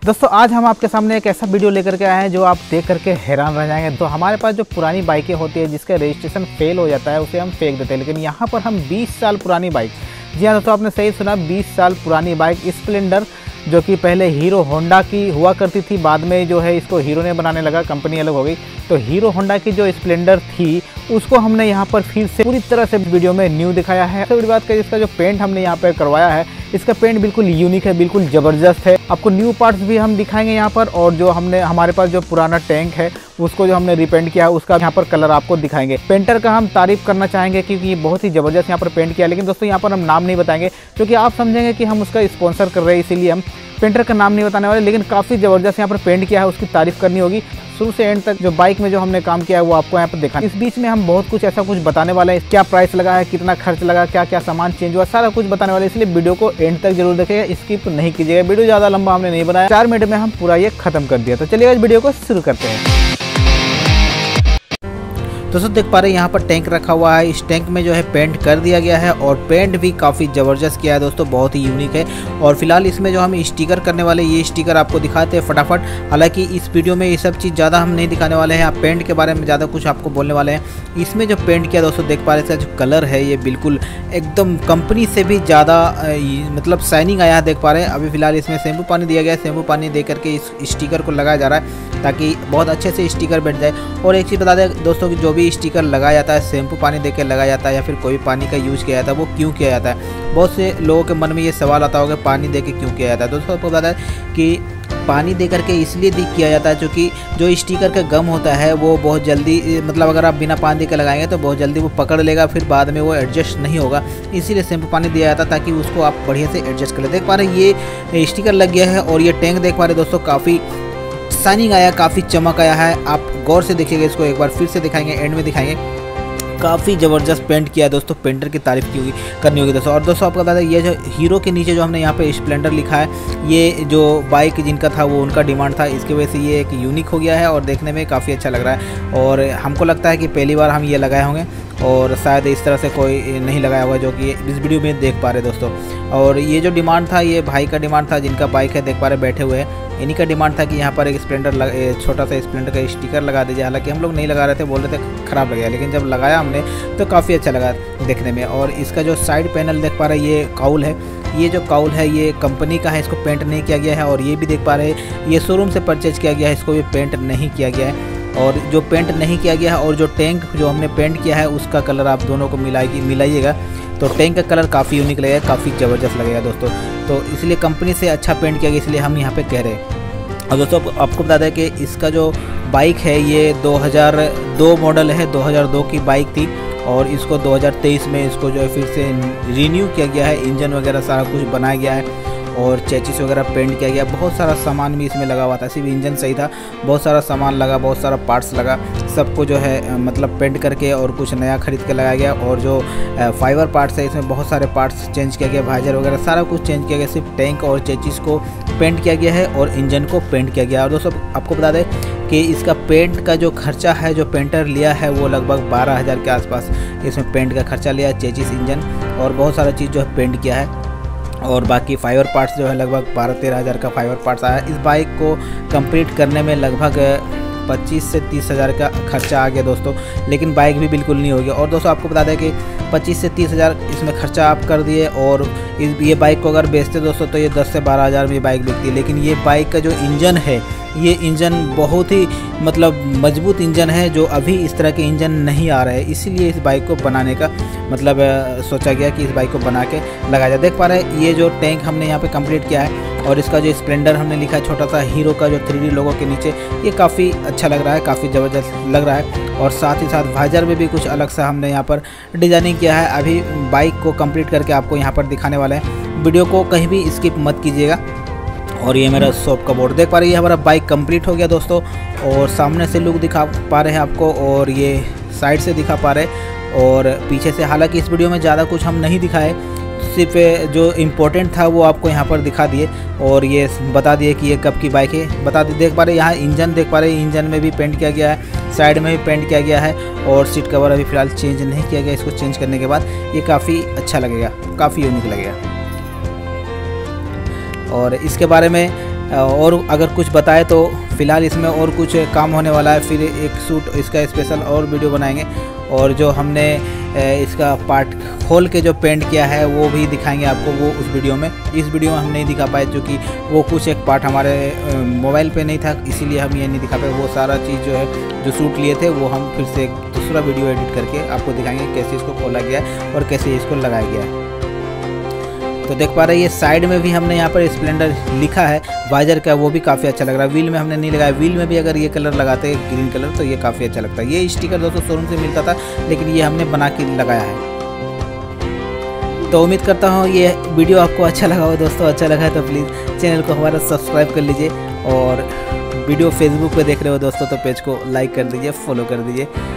दोस्तों आज हम आपके सामने एक ऐसा वीडियो लेकर के आए हैं जो आप देख करके हैरान रह जाएंगे। तो हमारे पास जो पुरानी बाइकें होती है जिसका रजिस्ट्रेशन फेल हो जाता है उसे हम फेंक देते हैं, लेकिन यहाँ पर हम 20 साल पुरानी बाइक, जी हाँ दोस्तों आपने सही सुना, 20 साल पुरानी बाइक स्प्लेंडर जो कि पहले हीरो होंडा की हुआ करती थी, बाद में जो है इसको हीरो ने बनाने लगा, कंपनी अलग हो गई। तो हीरो होंडा की जो स्प्लेंडर थी उसको हमने यहाँ पर फिर से पूरी तरह से वीडियो में न्यू दिखाया है। सबसे बड़ी बात करें, इसका जो पेंट हमने यहाँ पर करवाया है, इसका पेंट बिल्कुल यूनिक है, बिल्कुल ज़बरदस्त है। आपको न्यू पार्ट्स भी हम दिखाएंगे यहाँ पर, और जो हमारे पास जो पुराना टैंक है उसको जो हमने रिपेंट किया है उसका यहाँ पर कलर आपको दिखाएंगे। पेंटर का हम तारीफ करना चाहेंगे क्योंकि ये बहुत ही ज़बरदस्त यहाँ पर पेंट किया। लेकिन दोस्तों यहाँ पर हम नाम नहीं बताएंगे क्योंकि आप समझेंगे कि हम उसका स्पॉन्सर कर रहे हैं, इसीलिए हम पेंटर का नाम नहीं बताने वाले। लेकिन काफ़ी ज़बरदस्त यहाँ पर पेंट किया है, उसकी तारीफ करनी होगी। शुरू से एंड तक जो बाइक में जो हमने काम किया है वो आपको यहाँ पर देखा। इस बीच में हम बहुत कुछ ऐसा कुछ बताने वाले हैं, क्या प्राइस लगा है, कितना खर्च लगा, क्या क्या सामान चेंज हुआ, सारा कुछ बताने वाले हैं। इसलिए वीडियो को एंड तक जरूर देखिएगा, स्किप नहीं कीजिएगा। वीडियो ज़्यादा लंबा हमने नहीं बनाया, 4 मिनट में हम पूरा ये खत्म कर दिया। तो चलिए इस वीडियो को शुरू करते हैं। दोस्तों देख पा रहे हैं यहाँ पर टैंक रखा हुआ है, इस टैंक में जो है पेंट कर दिया गया है और पेंट भी काफ़ी ज़बरदस्त किया है दोस्तों, बहुत ही यूनिक है। और फिलहाल इसमें जो हम स्टिकर करने वाले ये स्टिकर आपको दिखाते हैं फटाफट। हालांकि इस वीडियो में ये सब चीज़ ज़्यादा हम नहीं दिखाने वाले हैं, आप पेंट के बारे में ज़्यादा कुछ आपको बोलने वाले हैं। इसमें जो पेंट किया दोस्तों देख पा रहे हैं, इसका जो कलर है ये बिल्कुल एकदम कंपनी से भी ज़्यादा मतलब शाइनिंग आया है, देख पा रहे हैं। अभी फिलहाल इसमें शैम्पू पानी दिया गया है, शैम्पू पानी दे करके इस स्टिकर को लगाया जा रहा है ताकि बहुत अच्छे से स्टिकर बैठ जाए। और एक चीज़ बता दें दोस्तों कि जो भी स्टिकर लगाया जाता है शैम्पू पानी देकर लगाया जाता है या फिर कोई पानी का यूज़ किया जाता है, वो क्यों किया जाता है? बहुत से लोगों के मन में ये सवाल आता होगा पानी देके क्यों किया जाता है। दोस्तों आपको बता दें कि पानी दे करके इसलिए किया जाता है क्योंकि जो स्टिकर का गम होता है वो बहुत जल्दी, मतलब अगर आप बिना पानी के लगाएंगे तो बहुत जल्दी वो पकड़ लेगा, फिर बाद में वो एडजस्ट नहीं होगा। इसीलिए शैम्पू पानी दिया जाता है ताकि उसको आप बढ़िया से एडजस्ट कर ले। देख पा रहे हैं ये स्टिकर लग गया है और ये टैंक देख पा रहे दोस्तों काफ़ी शाइनिंग आया, काफ़ी चमक आया है। आप गौर से देखिएगा, इसको एक बार फिर से दिखाएंगे, एंड में दिखाएंगे। काफ़ी ज़बरदस्त पेंट किया है दोस्तों, पेंटर की तारीफ करनी होगी दोस्तों। और दोस्तों आपको बता दें ये जो हीरो के नीचे जो हमने यहाँ पे स्प्लेंडर लिखा है, ये जो बाइक जिनका था वो उनका डिमांड था, इसकी वजह से ये एक यूनिक हो गया है और देखने में काफ़ी अच्छा लग रहा है। और हमको लगता है कि पहली बार हम ये लगाए होंगे और शायद इस तरह से कोई नहीं लगाया हुआ जो कि इस वीडियो में देख पा रहे दोस्तों। और ये जो डिमांड था ये भाई का डिमांड था, जिनका बाइक है देख पा रहे बैठे हुए हैं, इन्हीं का डिमांड था कि यहाँ पर एक स्प्लेंडर छोटा सा स्प्लेंडर का स्टिकर लगा दीजिए। हालांकि हम लोग नहीं लगा रहे थे, बोल रहे थे ख़राब लगेगा, लेकिन जब लगाया हमने तो काफ़ी अच्छा लगा देखने में। और इसका जो साइड पैनल देख पा रहे हैं ये काउल है, ये जो काउल है ये कंपनी का है, इसको पेंट नहीं किया गया है। और ये भी देख पा रहे हैं ये शोरूम से परचेज किया गया है, इसको भी पेंट नहीं किया गया है। और जो पेंट नहीं किया गया है और जो टैंक जो हमने पेंट किया है उसका कलर आप दोनों को मिलाइएगा तो टैंक का कलर काफ़ी यूनिक लगेगा, काफ़ी ज़बरदस्त लगेगा दोस्तों। तो इसलिए कंपनी से अच्छा पेंट किया गया, इसलिए हम यहाँ पे कह रहे हैं। और दोस्तों आपको बता दें कि इसका जो बाइक है ये 2002 मॉडल है, 2002 की बाइक थी और इसको 2023 में इसको जो है फिर से रिन्यू किया गया है, इंजन वगैरह सारा कुछ बनाया गया है और चेचिस वगैरह पेंट किया गया। बहुत सारा सामान भी इसमें लगा हुआ था, सिर्फ इंजन सही था, बहुत सारा सामान लगा, बहुत सारा पार्ट्स लगा, सबको जो है मतलब पेंट करके और कुछ नया खरीद के लगाया गया। और जो फाइबर पार्ट्स है इसमें बहुत सारे पार्ट्स चेंज किया गया, वाइजर वगैरह सारा कुछ चेंज किया गया, सिर्फ टैंक और चेचिस को पेंट किया गया है और इंजन को पेंट किया गया। और दोस्तों आपको बता दें कि इसका पेंट का जो खर्चा है जो पेंटर लिया है वो लगभग 12,000 के आसपास इसमें पेंट का खर्चा लिया है, चेचिस, इंजन और बहुत सारा चीज़ जो है पेंट किया है। और बाकी फाइबर पार्ट्स जो है लगभग 12-13 हज़ार का फाइबर पार्ट्स आया। इस बाइक को कंप्लीट करने में लगभग 25 से 30 हज़ार का खर्चा आ गया दोस्तों, लेकिन बाइक भी बिल्कुल नहीं हो गया। और दोस्तों आपको बता दें कि 25 से 30 हज़ार इसमें खर्चा आप कर दिए और ये बाइक को अगर बेचते दोस्तों तो ये 10 से 12 हज़ार में ये बाइक बिकती है। लेकिन ये बाइक का जो इंजन है ये इंजन बहुत ही मतलब मजबूत इंजन है, जो अभी इस तरह के इंजन नहीं आ रहे हैं, इसीलिए इस बाइक को बनाने का मतलब सोचा गया कि इस बाइक को बना के लगाया जाए। देख पा रहे हैं ये जो टैंक हमने यहाँ पे कंप्लीट किया है और इसका जो स्प्लेंडर हमने लिखा है छोटा सा हीरो का जो 3D लोगो के नीचे, ये काफ़ी अच्छा लग रहा है, काफ़ी ज़बरदस्त लग रहा है। और साथ ही साथ वाइजर में भी कुछ अलग सा हमने यहाँ पर डिज़ाइनिंग किया है। अभी बाइक को कंप्लीट करके आपको यहाँ पर दिखाने वाले हैं, वीडियो को कहीं भी स्किप मत कीजिएगा। और ये मेरा शॉप का बोर्ड देख पा रहे हैं, हमारा बाइक कंप्लीट हो गया दोस्तों। और सामने से लुक दिखा पा रहे हैं आपको और ये साइड से दिखा पा रहे हैं और पीछे से। हालांकि इस वीडियो में ज़्यादा कुछ हम नहीं दिखाए, सिर्फ जो इम्पोर्टेंट था वो आपको यहाँ पर दिखा दिए और ये बता दिए कि ये कब की बाइक है बता दिए। देख पा रहे हैं यहाँ इंजन देख पा रहे हैं, इंजन में भी पेंट किया गया है, साइड में भी पेंट किया गया है और सीट कवर अभी फ़िलहाल चेंज नहीं किया गया। इसको चेंज करने के बाद ये काफ़ी अच्छा लगेगा, काफ़ी यूनिक लगेगा। और इसके बारे में और अगर कुछ बताए तो फ़िलहाल इसमें और कुछ काम होने वाला है, फिर एक सूट इसका स्पेशल और वीडियो बनाएंगे, और जो हमने इसका पार्ट खोल के जो पेंट किया है वो भी दिखाएंगे आपको, वो उस वीडियो में। इस वीडियो में हम नहीं दिखा पाए क्योंकि वो कुछ एक पार्ट हमारे मोबाइल पे नहीं था, इसीलिए हम ये नहीं दिखा पाए। वो सारा चीज़ जो है जो शूट लिए थे वो हम फिर से एक दूसरा वीडियो एडिट करके आपको दिखाएंगे कैसे इसको खोला गया है और कैसे इसको लगाया गया है। तो देख पा रहे हैं ये साइड में भी हमने यहाँ पर स्प्लेंडर लिखा है, वाइजर का, वो भी काफ़ी अच्छा लग रहा है। व्हील में हमने नहीं लगाया, व्हील में भी अगर ये कलर लगाते हैं ग्रीन कलर तो ये काफ़ी अच्छा लगता है। ये स्टिकर दोस्तों शोरूम से मिलता था, लेकिन ये हमने बना के लगाया है। तो उम्मीद करता हूँ ये वीडियो आपको अच्छा लगा हो दोस्तों। अच्छा लगा है तो प्लीज़ चैनल को हमारा सब्सक्राइब कर लीजिए, और वीडियो फेसबुक पे देख रहे हो दोस्तों तो पेज को लाइक कर दीजिए, फॉलो कर दीजिए।